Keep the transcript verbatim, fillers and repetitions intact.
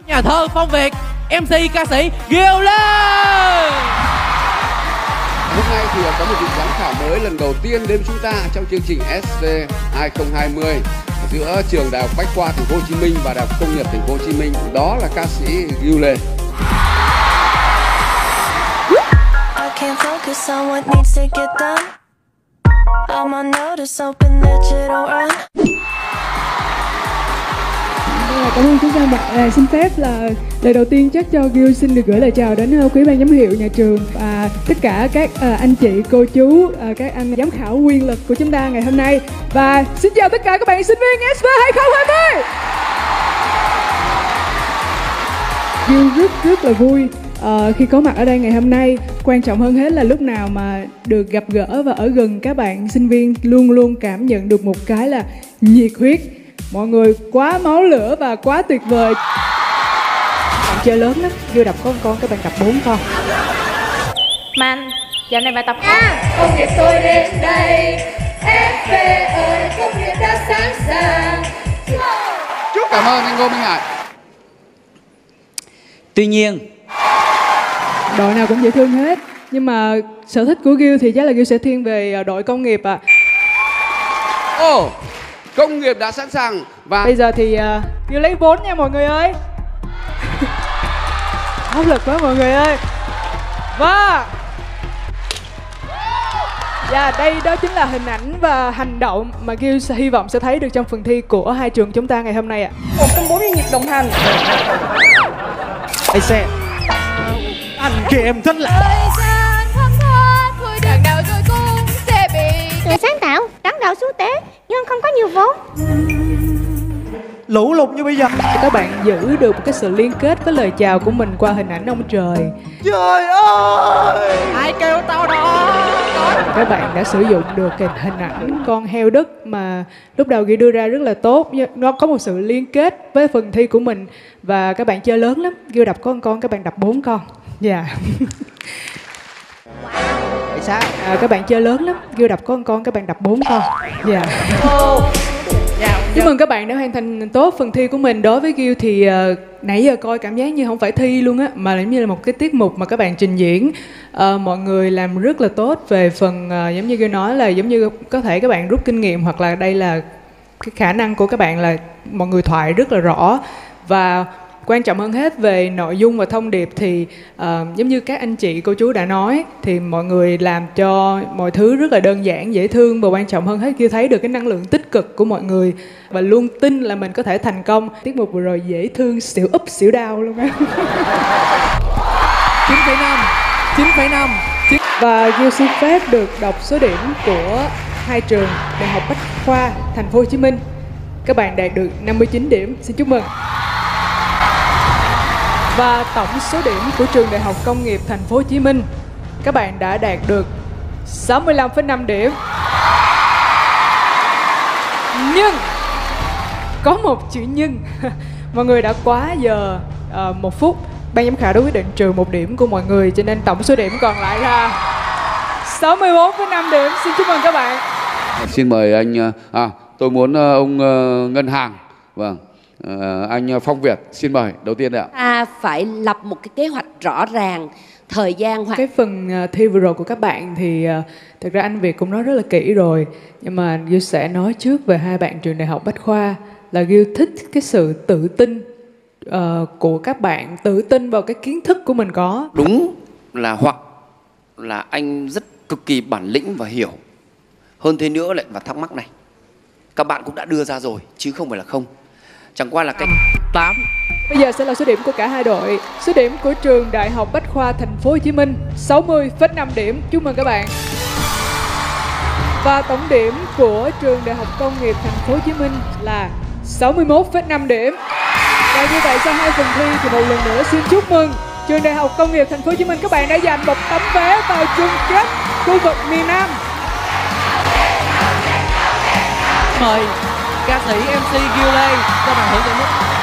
Nhà thơ Phong Việt, em xê ca sĩ Kiều Lê. Hôm nay thì có một vị giám khảo mới lần đầu tiên đến chúng ta trong chương trình ét vê hai không hai không giữa trường Đại học Bách khoa Thành phố Hồ Chí Minh và Đại học Công nghiệp Thành phố Hồ Chí Minh, đó là ca sĩ Kiều Lê. Cảm ơn chúng ta. À, xin phép là lời đầu tiên chắc cho Gil xin được gửi lời chào đến uh, quý ban giám hiệu nhà trường và tất cả các uh, anh chị, cô chú, uh, các anh giám khảo quyền lực của chúng ta ngày hôm nay. Và xin chào tất cả các bạn sinh viên ét vê hai không hai không. Gil rất rất là vui uh, khi có mặt ở đây ngày hôm nay. Quan trọng hơn hết là lúc nào mà được gặp gỡ và ở gần các bạn sinh viên luôn luôn cảm nhận được một cái là nhiệt huyết. Mọi người quá máu lửa và quá tuyệt vời. Bạn chơi lớn lắm, Gil đập có một con, các bạn đập bốn con. Man, giờ này bài tập à, công nghiệp tôi đến đây, ét vê ơi, công nghiệp đã sẵn sàng. Chúc cảm ơn anh Ngô Minh Hải. Tuy nhiên, đội nào cũng dễ thương hết, nhưng mà sở thích của Gil thì chắc là Gil sẽ thiên về đội công nghiệp ạ. À. Ồ, công nghiệp đã sẵn sàng và bây giờ thì uh, Gil lấy vốn nha mọi người ơi. Áp lực quá mọi người ơi. Và Và đây đó chính là hình ảnh và hành động mà Gil hy vọng sẽ thấy được trong phần thi của hai trường chúng ta ngày hôm nay ạ. Một trong bốn nhịp đồng hành. Hãy xem anh kia em thích là Thời gian thấm thoát, thôi đằng nào rồi cũng sẽ bị. Người sáng tạo, đắn đầu xú tế, nhưng không có nhiều vốn. lũ lụt như bây giờ. Các bạn giữ được một cái sự liên kết với lời chào của mình qua hình ảnh ông trời. Trời ơi, ai kêu tao đó. Các bạn đã sử dụng được cái hình ảnh con heo đất mà lúc đầu Ghi đưa ra rất là tốt. Nó có một sự liên kết với phần thi của mình. Và các bạn chơi lớn lắm. Ghi đập có một con, các bạn đập bốn con. Dạ. Tại sao? À, các bạn chơi lớn lắm. Ghi đập có một con, các bạn đập bốn con. Dạ. Chúc mừng các bạn đã hoàn thành tốt phần thi của mình. Đối với Gil thì uh, nãy giờ coi cảm giác như không phải thi luôn á, mà giống như là một cái tiết mục mà các bạn trình diễn. uh, Mọi người làm rất là tốt về phần uh, giống như Gil nói là giống như có thể các bạn rút kinh nghiệm, hoặc là đây là cái khả năng của các bạn là mọi người thoại rất là rõ. Và quan trọng hơn hết về nội dung và thông điệp thì uh, giống như các anh chị cô chú đã nói, thì mọi người làm cho mọi thứ rất là đơn giản, dễ thương. Và quan trọng hơn hết Gil thấy được cái năng lượng tích cực của mọi người và luôn tin là mình có thể thành công. Tiết mục vừa rồi dễ thương xỉu úp xỉu đau luôn á. chín phẩy năm chín phẩy năm Và Gil xin phép được đọc số điểm của hai trường Đại học Bách khoa Thành phố Hồ Chí Minh. Các bạn đạt được năm mươi chín điểm, xin chúc mừng. Và tổng số điểm của trường Đại học Công nghiệp Thành phố Hồ Chí Minh, các bạn đã đạt được sáu mươi lăm phẩy năm điểm. Nhưng có một chữ nhưng. Mọi người đã quá giờ uh, một phút. Ban giám khảo đã quyết định trừ một điểm của mọi người, cho nên tổng số điểm còn lại là sáu mươi bốn phẩy năm điểm. Xin chúc mừng các bạn. Xin mời anh, à, tôi muốn ông uh, Ngân Hàng. Vâng. Uh, anh Phong Việt, xin mời đầu tiên đấy ạ. Ta phải lập một cái kế hoạch rõ ràng, thời gian hoặc cái phần uh, thi vừa rồi của các bạn thì uh, thực ra anh Việt cũng nói rất là kỹ rồi, nhưng mà Gil sẽ nói trước về hai bạn trường Đại học Bách khoa là Gil thích cái sự tự tin uh, của các bạn, tự tin vào cái kiến thức của mình có. Đúng là hoặc là anh rất cực kỳ bản lĩnh và hiểu. Hơn thế nữa lại và thắc mắc này, các bạn cũng đã đưa ra rồi chứ không phải là không. Chẳng qua là cách tám. Bây giờ sẽ là số điểm của cả hai đội. Số điểm của trường Đại học Bách khoa Thành phố Hồ Chí Minh sáu mươi phẩy năm điểm. Chúc mừng các bạn. Và tổng điểm của trường Đại học Công nghiệp Thành phố Hồ Chí Minh là sáu mươi mốt phẩy năm điểm. Và như vậy sau hai phần thi thì một lần nữa xin chúc mừng trường Đại học Công nghiệp Thành phố Hồ Chí Minh, các bạn đã giành một tấm vé vào chung kết khu vực miền Nam. Mời ca sĩ em xê Gil Lê cho bạn hưởng giải nhất.